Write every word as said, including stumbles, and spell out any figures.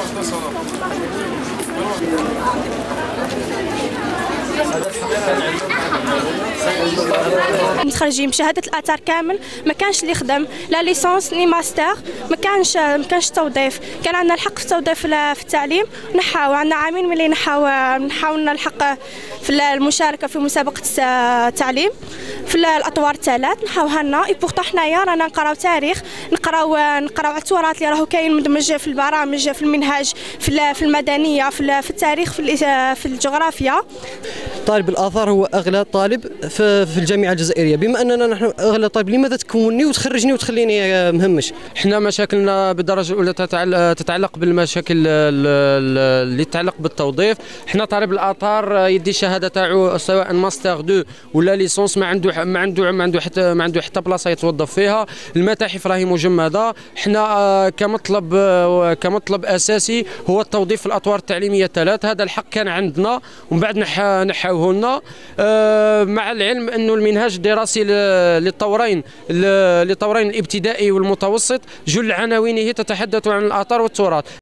متخرجين بشهاده الاثار كامل، ما كانش اللي خدم لا ليسونس ني ماستر، ما كانش ما كانش توظيف. كان عندنا الحق في التوظيف في التعليم، نحاول عندنا عامين ملي نحاول نحاول نلحق في المشاركه في مسابقه التعليم في الاطوار الثلاث نحاولها لنا. اي بورطو حنايا رانا نقراو تاريخ، نقراو نقراو على التراث اللي راهو كاين مدمج في البرامج في المنهاج في في المدنيه في التاريخ في في الجغرافيا. طالب الآثار هو أغلى طالب في في الجامعة الجزائرية، بما أننا نحن أغلى طالب لماذا تكونني وتخرجني وتخليني مهمش؟ احنا مشاكلنا بالدرجة الأولى تتعلق بالمشاكل اللي تتعلق بالتوظيف. احنا طالب الآثار يدي شهادة تاعو سواء ماستر دو ولا ليسونس، ما عنده ما عنده ما عنده حتى ما عنده حتى بلاصة يتوظف فيها. المتاحف راهي مجمدة. احنا كمطلب كمطلب أساسي هو التوظيف في الأطوار التعليمية الثلاث. هذا الحق كان عندنا ومن بعد نحاوه لنا، مع العلم انه المنهاج الدراسي للطورين للطورين الابتدائي والمتوسط جل عناوينه تتحدث عن الآثار والتراث.